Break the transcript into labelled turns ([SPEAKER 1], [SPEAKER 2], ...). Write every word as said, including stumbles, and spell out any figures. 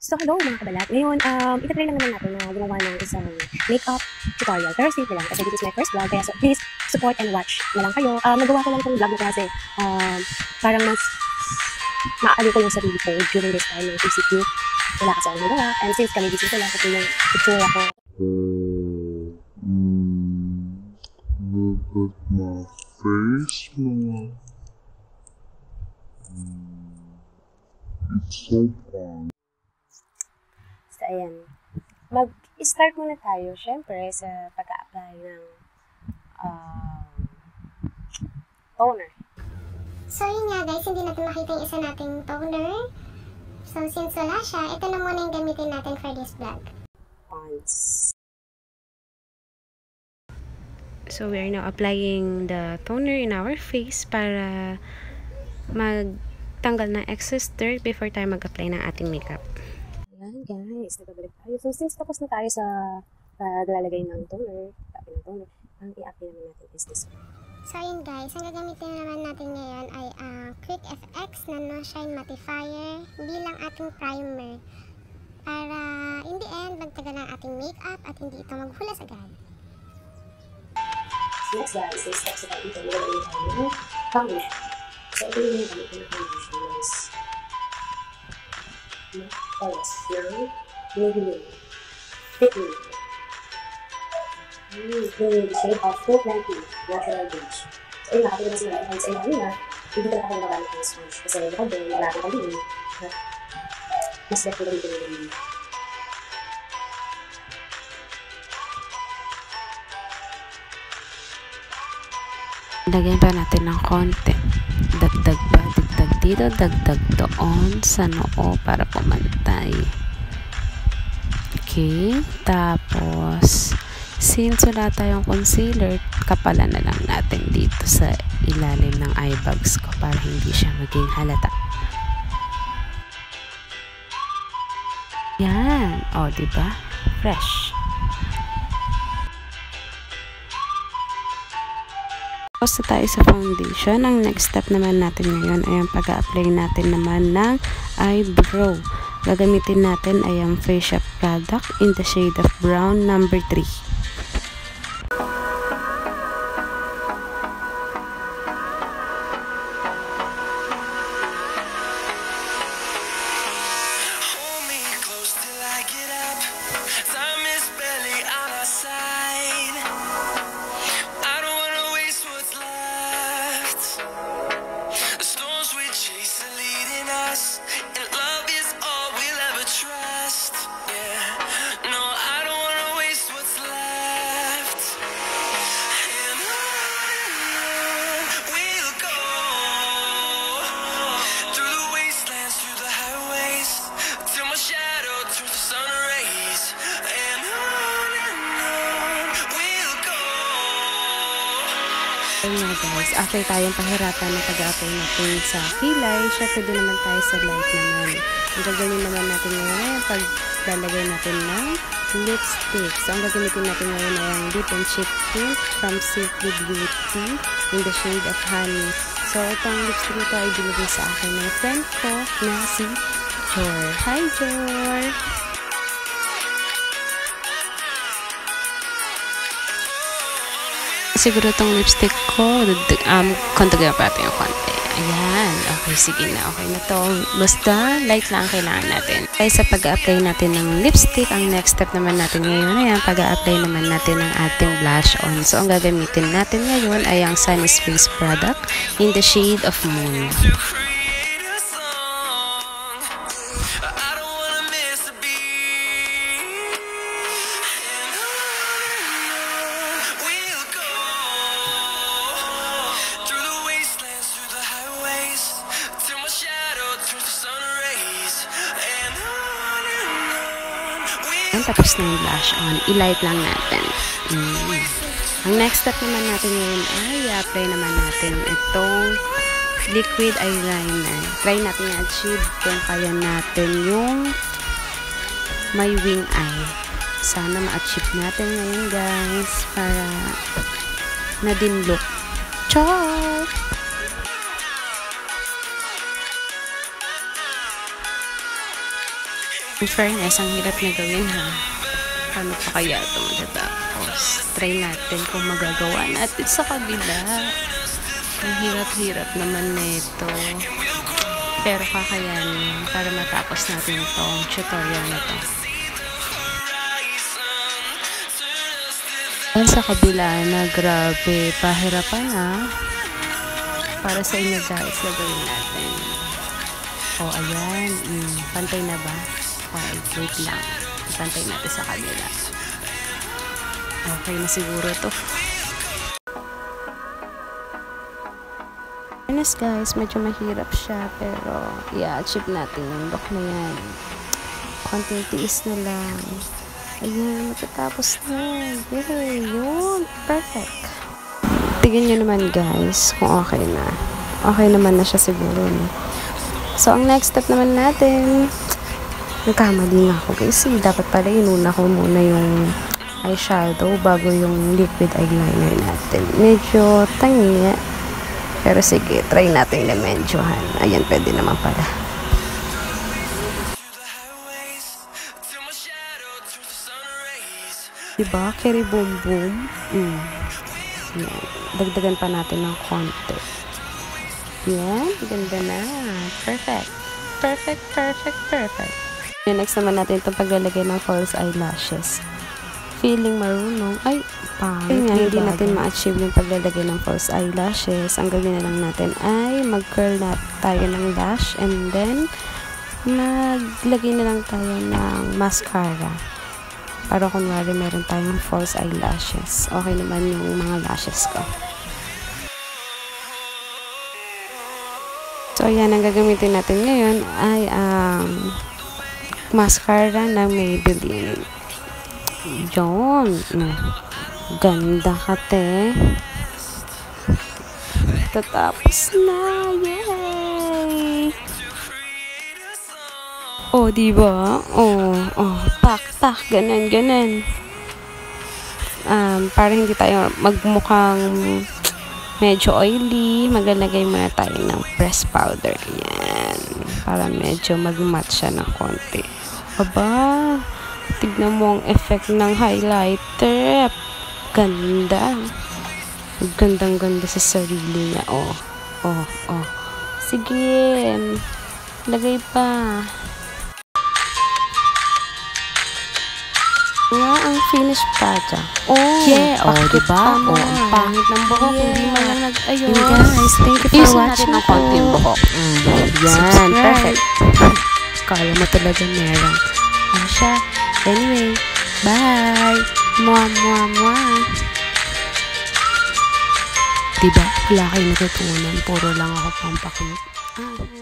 [SPEAKER 1] So, hello mga kabalat. Ngayon, um, itatry lang naman natin na gumawa ng isang makeup tutorial. Pero simple lang kasi this is my first vlog. Kaya so, please support and watch na lang kayo. Um, nagawa ko lang itong vlog na kasi um, parang mas maakali ko yung sarili ko during this time ng P C Q. Wala kasi akong nagawa. And since kami busy sila, kasi yung picture ako.
[SPEAKER 2] Mm, look at my face, mga. Mm, it's so fun.
[SPEAKER 1] So, ayan. Mag-start muna tayo, syempre, sa pag-a-apply ng uh, toner.
[SPEAKER 3] So, yun nga guys, hindi natin makita yung isa nating toner. So, since wala siya, ito na muna yung gamitin natin for this vlog.
[SPEAKER 1] Once. So, we are now applying the toner in our face para magtanggal ng excess dirt before tayo mag-apply ng ating makeup. Ayan guys, nagbabalik tayo. So, since tapos na tayo sa paglalagay ng toner, tapos ng toner, ang i-apply naman natin is this one.
[SPEAKER 3] So, yun guys, ang gagamitin naman natin ngayon ay uh, Quick F X na No Shine Mattifier bilang ating primer. Para in the end, magtagal ang ating makeup at hindi ito maghulas agad.
[SPEAKER 1] Next guys, is steps na tayo dito. Nilagay tayo ng foundation. So, ito yung gamit ko na foundation is colors ng Maybelline Fit Me. In the shade of two twenty Natural Beach. So, yun, nakapagod na sila. Kahit sa inyo kanina, hindi ko na ako nagamit ng sponge. Kasi bukod din, marami kang din. Mas better ko dito yung lagyan pa natin ng konti. Dagdag pa, dagdag dito, dagdag doon sa noo para pumantay. Okay, tapos since wala tayong concealer, kapalan na lang natin dito sa ilalim ng eye bags ko para hindi siya maging halata. Yan, o, oh, diba? Fresh. Tapos na tayo sa foundation. Ang next step naman natin ngayon ay ang pag-a-apply natin naman ng eyebrow. Gagamitin natin ay ang Face Shop product in the shade of brown number three. Ayun nga guys, after tayong pahirapan na pag-a-apply natin sa kilay, syempre din naman tayo sa light naman. Ang gagawin naman natin ngayon ay paglalagay natin ng lipstick. So, ang gagamitin natin ngayon ay ang Lip and Cheek Tint from Simply Beauty in the shade of Honey. So, itong lipstick nito ay binigay sa akin ng friend ko na si Jor. Hi, Jor! Siguro itong lipstick ko, um, kontagyan pa natin yung konti. Ayan. Okay, sige na. Okay na to. Basta, light lang kailangan natin. Kaya sa pag-a-apply natin ng lipstick, ang next step naman natin ngayon ay ang pag-a-apply naman natin ng ating blush on. So, ang gagamitin natin ngayon ay ang Sunny Space product in the shade of Moon. Tapos na yung blush on, i-light lang natin. Mm. Ang next step naman natin ngayon ay i-apply naman natin itong liquid eyeliner. Try natin i-achieve kung kaya natin yung may wing eye. Sana ma-achieve natin ngayon guys para na din look. Ciao! In fairness, ang hirap na gawin ha. Paano pa kaya ito matatapos? Try natin kung magagawa natin sa kabila. Ang hirap-hirap naman nito. Pero kakayanin para matapos natin itong tutorial na to. Yan sa kabila na grabe, pahirapan ha. Para sa inyo guys, gagawin natin. O oh, ayan, mm, pantay na ba? Okay, wait lang. Pantay natin sa kabila. Okay na siguro to. Honest guys, medyo mahirap siya pero i-achieve natin yung look na yan. Konting tiis na lang. Ayan, matatapos na. Yay, yun. Perfect. Tignan nyo naman guys kung okay na. Okay naman na siya siguro. No? So, ang next step naman natin, nagkamali nga ako guys. Eh, dapat pala inuna ko muna yung eyeshadow bago yung liquid eyeliner natin. Medyo tangi. Pero sige, try natin na medyohan. Ayan, pwede naman pala. Diba? Keri boom boom. Mm. Yan. Dagdagan pa natin ng konti. Yan. Ganda na. Perfect. Perfect, perfect, perfect. Yan, next naman natin itong paglalagay ng false eyelashes. Feeling marunong. Ay, pangit. Nga, hindi natin ma-achieve yung paglalagay ng false eyelashes. Ang gawin na lang natin ay mag-curl na tayo ng lash and then maglagay na lang tayo ng mascara. Para kunwari meron tayong false eyelashes. Okay naman yung mga lashes ko. So, ayan, ang gagamitin natin ngayon ay ang um, mascara ng Maybelline. Yun. Ganda ka, te. Tatapos na. Yay! Oh, diba? Oh, oh. Tak, tak. Ganan, ganan. Um, para hindi tayo magmukhang medyo oily, maglalagay muna tayo ng pressed powder. Yan. Para medyo mag-matte siya ng konti. Aba, tignan mo ang effect ng highlighter. Ganda. Gandang ganda sa sarili niya. Oh, oh, oh. Sige. Lagay pa. Nga ang finished project. Oh,
[SPEAKER 4] yeah. Oh, diba?
[SPEAKER 1] Oh,
[SPEAKER 4] ang
[SPEAKER 1] pangit ng buhok.
[SPEAKER 4] Yeah.
[SPEAKER 1] Hindi man lang nag-ayos.
[SPEAKER 4] And guys, thank you for
[SPEAKER 1] Iusin
[SPEAKER 4] watching
[SPEAKER 1] natin ng konti yung buhok.
[SPEAKER 4] Mm.
[SPEAKER 1] Yan,
[SPEAKER 4] Subscribe.
[SPEAKER 1] perfect. Kala mo talaga meron. Yan siya. Anyway, bye! Mwah, mwah, mwah! Diba? Wala kayo natutunan. Puro lang ako pampakit. Ah,